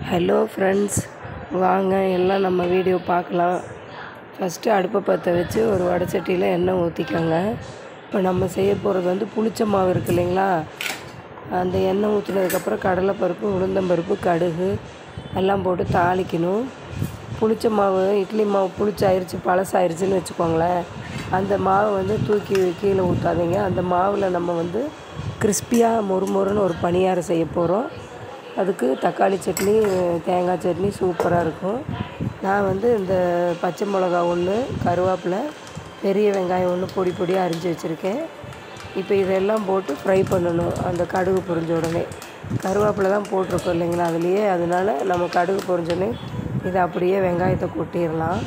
Hello friends, வாங்க எல்லாம் நம்ம வீடியோ பார்க்கலாம். ஃபஸ்ட்டு அடுப்பை பற்ற வச்சு ஒரு வடைச்சட்டியில் எண்ணெய் ஊற்றிக்கோங்க. இப்போ நம்ம செய்ய போகிறது வந்து புளிச்ச மாவு இருக்குது இல்லைங்களா, அந்த எண்ணெய் ஊற்றினதுக்கப்புறம் கடலைப்பருப்பு, உளுந்தம்பருப்பு, கடுகு எல்லாம் போட்டு தாளிக்கணும். புளிச்ச மாவு இட்லி மாவு புளிச்சாயிருச்சு பழசாயிருச்சுன்னு வச்சுக்கோங்களேன், அந்த மாவை வந்து தூக்கி கீழே ஊற்றாதீங்க. அந்த மாவில் நம்ம வந்து கிறிஸ்பியாக மொறுமொறுன்னு ஒரு பணியாரம் செய்ய போகிறோம். அதுக்கு தக்காளி சட்னி, தேங்காய் சட்னி சூப்பராக இருக்கும். நான் வந்து இந்த பச்சை மிளகா ஒன்று, கருவேப்பிலை, பெரிய வெங்காயம் ஒன்று பொடி பொடியாக அரிஞ்சு வச்சுருக்கேன். இப்போ இதெல்லாம் போட்டு ஃப்ரை பண்ணணும். அந்த கடுகு பொரிஞ்ச உடனே கருவேப்பிலை தான் போட்டிருக்கோம் இல்லைங்களா அதுலேயே, அதனால் நம்ம கடுகு பொரிஞ்சோடனே இதை அப்படியே வெங்காயத்தை கொட்டிடலாம்.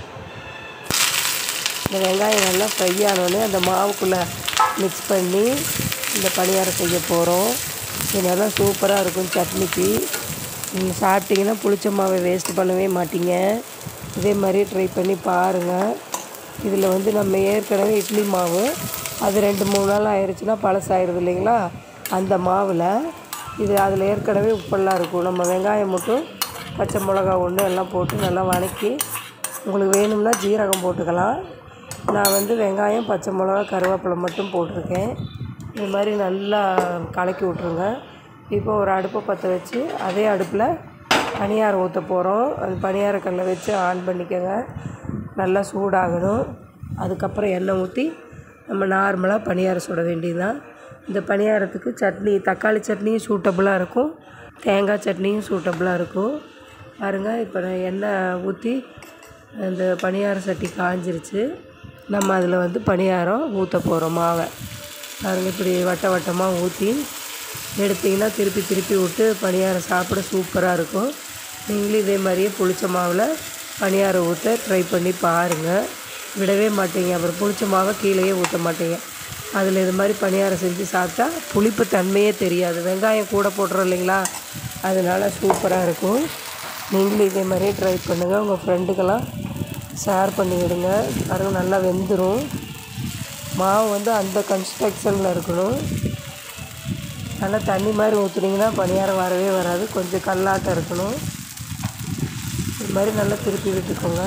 இந்த வெங்காயம் நல்லா ஃப்ரை ஆனோடனே அந்த மாவுக்குள்ளே மிக்ஸ் பண்ணி இந்த பணியாரம் செய்ய போகிறோம். இது நல்லா சூப்பராக இருக்கும் சட்னிக்கு. நீங்கள் சாப்பிட்டிங்கன்னா புளிச்ச மாவை வேஸ்ட் பண்ணவே மாட்டீங்க. இதே மாதிரி ட்ரை பண்ணி பாருங்கள். இதில் வந்து நம்ம ஏற்கனவே இட்லி மாவு அது 2-3 நாள் ஆயிடுச்சுன்னா பழசாயிருது இல்லைங்களா, அந்த மாவில் இது அதில் ஏற்கனவே உப்பெல்லாம் இருக்கும். நம்ம வெங்காயம் மட்டும் பச்சை மிளகா ஒன்று எல்லாம் போட்டு நல்லா வதக்கி, உங்களுக்கு வேணும்னா ஜீரகம் போட்டுக்கலாம். நான் வந்து வெங்காயம், பச்சை மிளகா, கருவேப்பிலை மட்டும் போட்டிருக்கேன். இது மாதிரி நல்லா கலக்கி விட்ருங்க. இப்போ ஒரு அடுப்பை பற்ற வச்சு அதே அடுப்பில் பணியாரம் ஊற்ற போகிறோம். அந்த பணியாரக்கல்லை வச்சு ஆன் பண்ணிக்கோங்க. நல்லா சூடாகணும். அதுக்கப்புறம் எண்ணெய் ஊற்றி நம்ம நார்மலாக பணியாரம் சுட வேண்டியதுதான். இந்த பணியாரத்துக்கு சட்னி, தக்காளி சட்னியும் சூட்டபுளாக இருக்கும், தேங்காய் சட்னியும் சூட்டபுளாக இருக்கும். பாருங்கள், இப்போ நான் எண்ணெய் ஊற்றி அந்த பணியார சட்டி காஞ்சிருச்சு. நம்ம அதில் வந்து பணியாரம் ஊற்ற போகிறோம் மாவை. பாருங்கள், இப்படி வட்ட வட்டமாக ஊற்றி எடுத்திங்கன்னா திருப்பி திருப்பி விட்டு பணியாரம் சாப்பிட சூப்பராக இருக்கும். நீங்களும் இதே மாதிரியே புளிச்ச மாவில் பணியாரம் ஊற்ற ட்ரை பண்ணி பாருங்கள். விடவே மாட்டீங்க. அப்புறம் புளிச்ச மாவை கீழேயே ஊற்ற மாட்டீங்க. அதில் இது மாதிரி பணியாரம் செஞ்சு சாப்பிட்டா புளிப்பு தன்மையே தெரியாது. வெங்காயம் கூட போடுறோம் இல்லைங்களா, அதனால் சூப்பராக இருக்கும். நீங்களும் இதே மாதிரியே ட்ரை பண்ணுங்கள். உங்கள் ஃப்ரெண்டுக்கெல்லாம் ஷேர் பண்ணி விடுங்க. பாருங்கள், நல்லா வெந்துடும். மாவு வந்து அந்த கன்ஸ்ட்ரக்ஷனில் இருக்கணும். நல்லா தண்ணி மாதிரி ஊற்றுனீங்கன்னா பணியாரம் வரவே வராது. கொஞ்சம் கல்லாட்டம் இருக்கணும். இது மாதிரி நல்லா திருப்பி விட்டுக்கோங்க.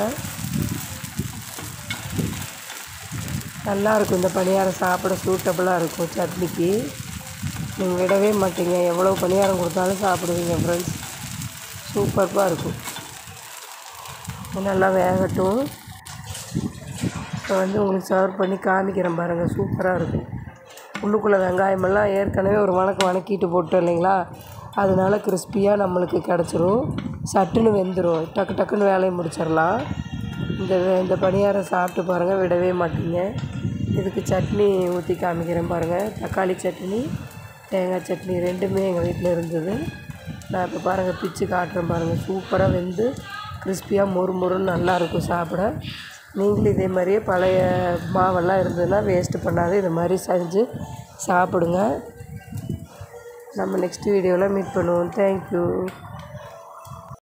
நல்லாயிருக்கும். இந்த பணியாரம் சாப்பிட சூட்டபுளாக இருக்கும் சட்னிக்கு. நீங்கள் விடவே மாட்டீங்க. எவ்வளோ பணியாரம் கொடுத்தாலும் சாப்பிடுவீங்க ஃப்ரெண்ட்ஸ். சூப்பராக இருக்கும். நல்லா வேகட்டும். இப்போ வந்து உங்களுக்கு சர்வ் பண்ணி காமிக்கிறேன் பாருங்கள். சூப்பராக இருக்கும். உள்ளுக்குள்ளே வெங்காயமெல்லாம் ஏற்கனவே ஒரு வணக்கிட்டு போட்டோம் இல்லைங்களா, அதனால கிறிஸ்பியாக நம்மளுக்கு கிடச்சிரும். சட்டுன்னு வெந்துடும். டக்கு டக்குன்னு வேலையை முடிச்சிடலாம். இந்த பணியாரம் சாப்பிட்டு பாருங்கள், விடவே மாட்டீங்க. இதுக்கு சட்னி ஊற்றி காமிக்கிறேன் பாருங்கள். தக்காளி சட்னி, தேங்காய் சட்னி ரெண்டுமே எங்கள் வீட்டில் இருந்தது. நான் இப்போ பாருங்கள் பிச்சு காட்டுறேன் பாருங்கள். சூப்பராக வெந்து கிறிஸ்பியாக மொறுமொறுன்னு நல்லாயிருக்கும் சாப்பிட. நீங்களும் இதே மாதிரியே பழைய மாவெல்லாம் இருந்ததுன்னா வேஸ்ட்டு பண்ணாது இது மாதிரி செஞ்சு சாப்பிடுங்க. நம்ம நெக்ஸ்ட் வீடியோவில் மீட் பண்ணுவோம். தேங்க்யூ.